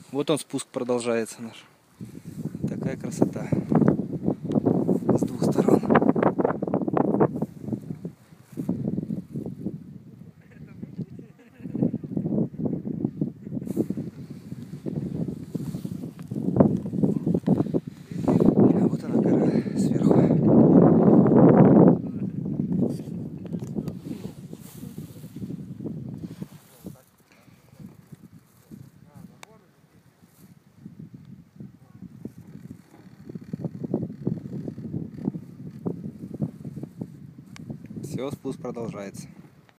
Вот он, спуск продолжается наш. Такая красота. С двух сторон. А вот она гора сверху. Все, спуск продолжается.